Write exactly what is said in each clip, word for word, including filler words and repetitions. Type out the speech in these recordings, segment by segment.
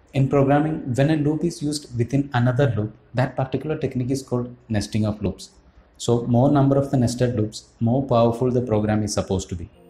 In programming, when a loop is used within another loop, that particular technique is called nesting of loops. So more number of the nested loops, more powerful the program is supposed to be.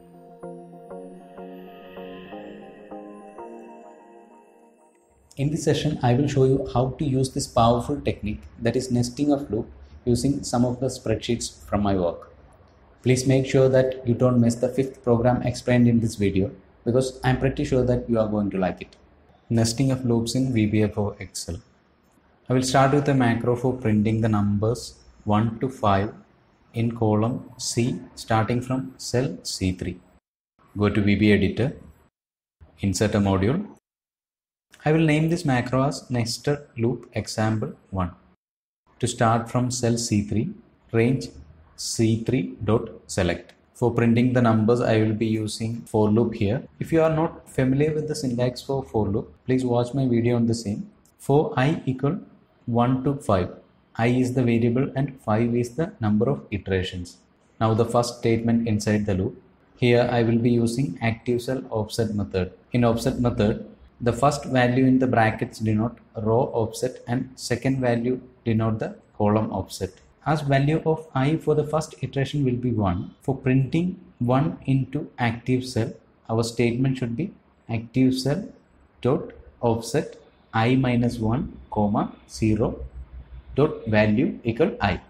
In this session, I will show you how to use this powerful technique, that is nesting of loop, using some of the spreadsheets from my work. Please make sure that you don't miss the fifth program explained in this video, because I'm pretty sure that you are going to like it. Nesting of loops in V B A for Excel. I will start with a macro for printing the numbers one to five in column C starting from cell C three. Go to V B A editor, insert a module. I will name this macro as nested loop example one. To start from cell C three, range C three dot select. For printing the numbers, I will be using for loop here. If you are not familiar with the syntax for for loop, please watch my video on the same. For I equal one to five, I is the variable and five is the number of iterations. Now the first statement inside the loop. Here I will be using active cell offset method. In offset method, the first value in the brackets denote row offset and second value denote the column offset. As value of I for the first iteration will be one, for printing one into active cell, our statement should be active cell dot offset I minus one comma zero dot value equal I.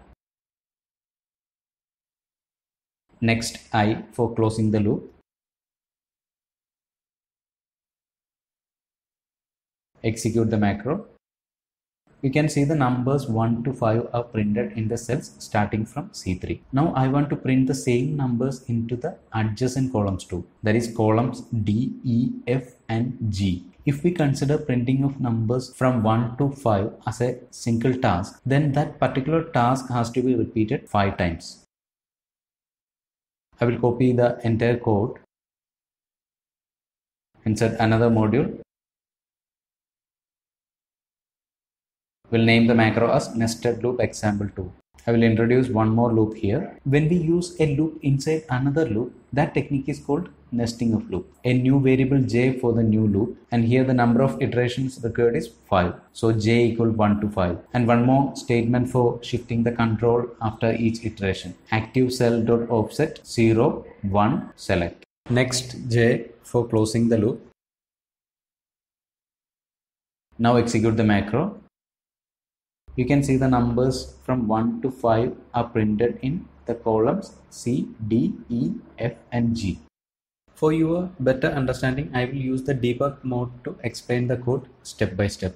Next I for closing the loop. Execute the macro. You can see the numbers one to five are printed in the cells starting from C three. Now I want to print the same numbers into the adjacent columns too. That is columns D, E, F and G. If we consider printing of numbers from one to five as a single task, then that particular task has to be repeated five times. I will copy the entire code, insert another module. We'll name the macro as nested loop example two. I will introduce one more loop here. When we use a loop inside another loop, that technique is called nesting of loop. A new variable j for the new loop, and here the number of iterations required is five. So j equal one to five. And one more statement for shifting the control after each iteration. Active cell dot offset zero, one, select. Next j for closing the loop. Now execute the macro. You can see the numbers from one to five are printed in the columns C, D, E, F and G. For your better understanding, I will use the debug mode to explain the code step by step.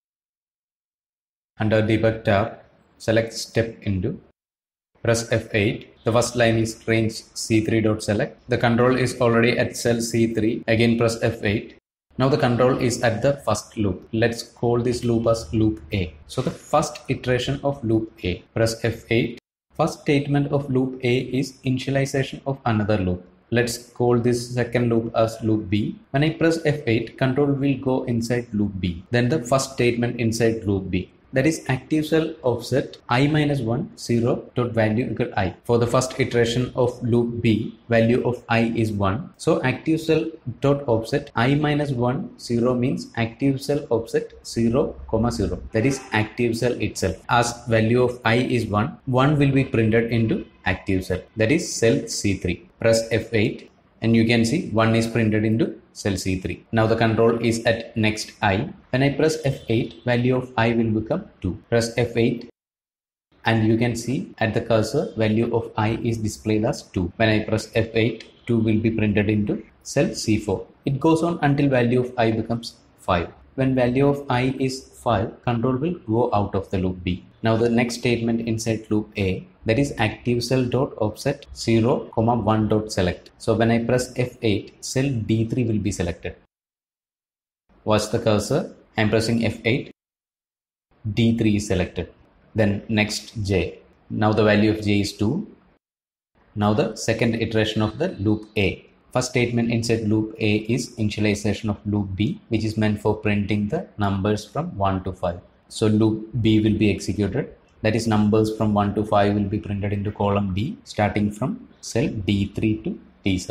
Under debug tab, select step into, press F eight. The first line is range C three dot select. The control is already at cell C three. Again press F eight. Now the control is at the first loop. Let's call this loop as loop A. So the first iteration of loop A. Press F eight. First statement of loop A is initialization of another loop. Let's call this second loop as loop B. When I press F eight, control will go inside loop B. Then the first statement inside loop B. That is active cell offset I minus one, zero dot value equal I. For the first iteration of loop B, value of I is one. So active cell dot offset I minus one, zero means active cell offset zero, comma zero. That is active cell itself. As value of I is one, one will be printed into active cell. That is cell C three. Press F eight and you can see one is printed into cell C three. Now the control is at next I. When I press F eight, value of I will become two. Press F eight and you can see at the cursor value of I is displayed as two. When I press F eight, two will be printed into cell C four. It goes on until value of I becomes five. When value of I is five, control will go out of the loop B. Now the next statement inside loop A, that is active cell dot offset zero, comma one dot select. So when I press F eight, cell D three will be selected. Watch the cursor. I am pressing F eight. D three is selected. Then next J. Now the value of J is two. Now the second iteration of the loop A. First statement inside loop A is initialization of loop B, which is meant for printing the numbers from one to five. So loop B will be executed. That is, numbers from one to five will be printed into column D starting from cell D three to D seven.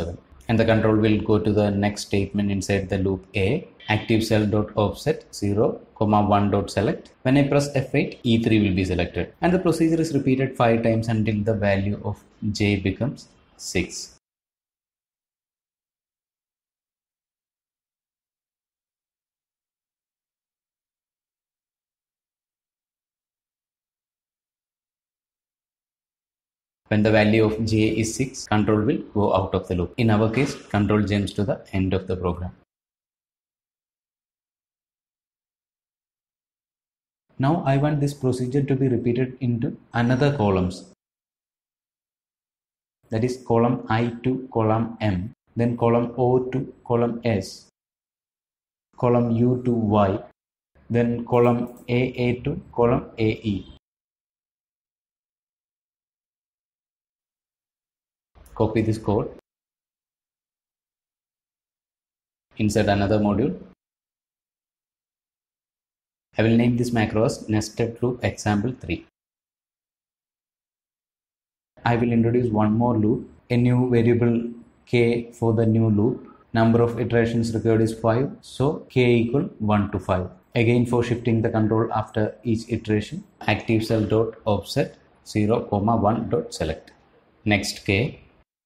and the control will go to the next statement inside the loop A, active cell dot offset zero comma one dot select. When I press F eight, E three will be selected, and the procedure is repeated five times until the value of J becomes six. When the value of J is six, control will go out of the loop. In our case, control jumps to the end of the program. Now I want this procedure to be repeated into another columns. That is column I to column M, then column O to column S, column U to Y, then column A A to column A E. Copy this code, insert another module. I will name this macro as nested loop example three. I will introduce one more loop, a new variable k for the new loop. Number of iterations required is five, so k equal one to five. Again, for shifting the control after each iteration, active cell dot offset zero comma one dot select. Next k.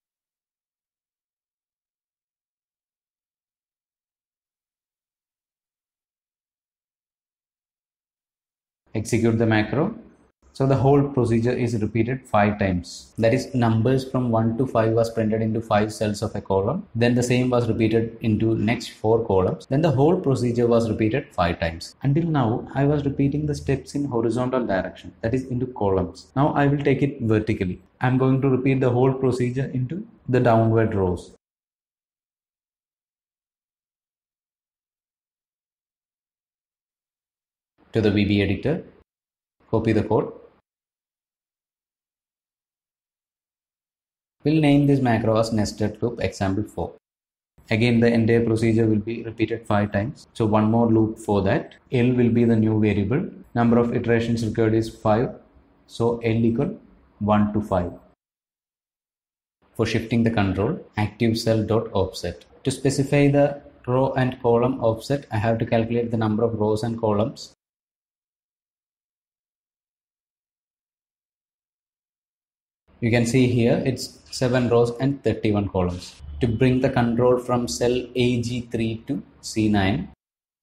Execute the macro. So the whole procedure is repeated five times. That is, numbers from one to five was printed into five cells of a column. Then the same was repeated into next four columns. Then the whole procedure was repeated five times. Until now, I was repeating the steps in horizontal direction, that is into columns. Now I will take it vertically. I am going to repeat the whole procedure into the downward rows. To the V B A editor, copy the code. We'll name this macro as nested loop example four. Again, the entire procedure will be repeated five times. So one more loop for that. L will be the new variable. Number of iterations required is five. So L equal one to five. For shifting the control, active cell dot offset. To specify the row and column offset, I have to calculate the number of rows and columns. You can see here it's seven rows and thirty-one columns. To bring the control from cell A G three to C nine,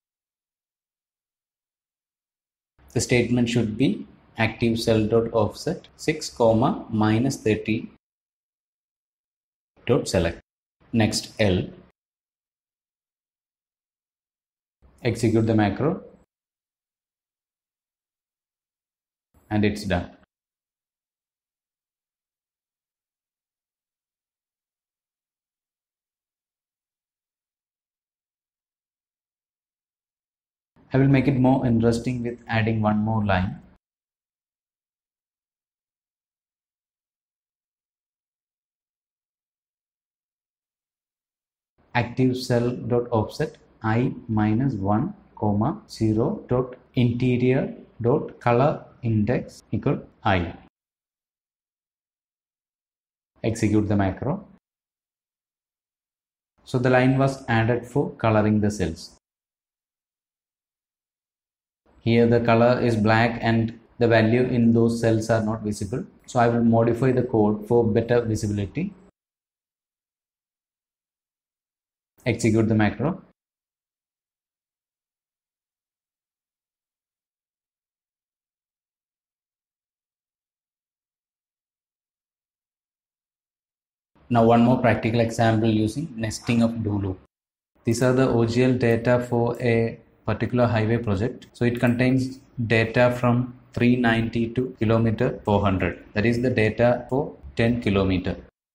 the statement should be active cell dot offset six comma minus thirty dot select. Next L. Execute the macro, and it's done. I will make it more interesting with adding one more line. Active cell dot offset I minus one comma zero dot interior dot color index equal I. Execute the macro. So the line was added for coloring the cells. Here the color is black and the value in those cells are not visible. So I will modify the code for better visibility. Execute the macro. Now one more practical example using nesting of do loop. These are the O G L data for a particular highway project. So it contains data from three ninety to kilometer four hundred. That is the data for ten kilometer.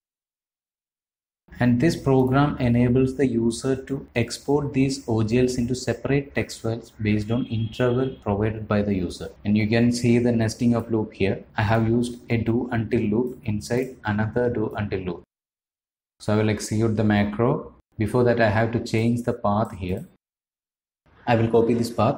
And this program enables the user to export these O G Ls into separate text files based on interval provided by the user. And you can see the nesting of loop here. I have used a do until loop inside another do until loop. So I will execute the macro. Before that, I have to change the path here. I will copy this path.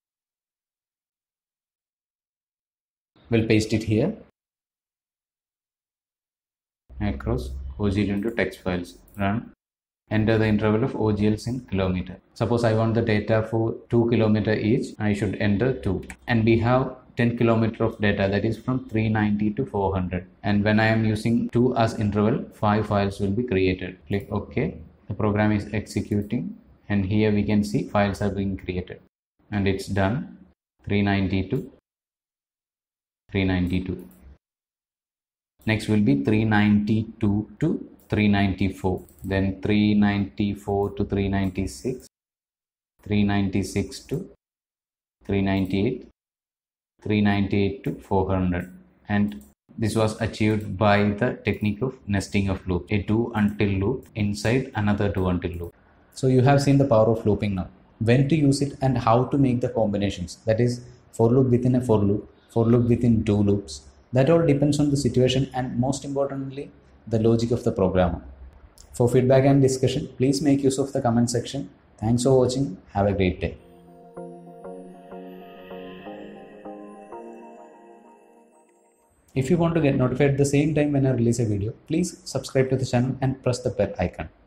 We'll paste it here. Macros, O G L into text files. Run. Enter the interval of O G Ls in kilometer. Suppose I want the data for two kilometer each. I should enter two. And we have ten kilometer of data, that is from three ninety to four hundred. And when I am using two as interval, five files will be created. Click OK. The program is executing. And here we can see files are being created. And it's done. three ninety-two. three ninety-two. Next will be three ninety-two to three ninety-four, then three ninety-four to three ninety-six, three ninety-six to three ninety-eight, three ninety-eight to four hundred, and this was achieved by the technique of nesting of loop, a do until loop inside another do until loop. So you have seen the power of looping now, when to use it and how to make the combinations, that is for loop within a for loop, for loop within do loops. That all depends on the situation and most importantly the logic of the programmer. For feedback and discussion, please make use of the comment section. Thanks for watching. Have a great day. If you want to get notified at the same time when I release a video, please subscribe to the channel and press the bell icon.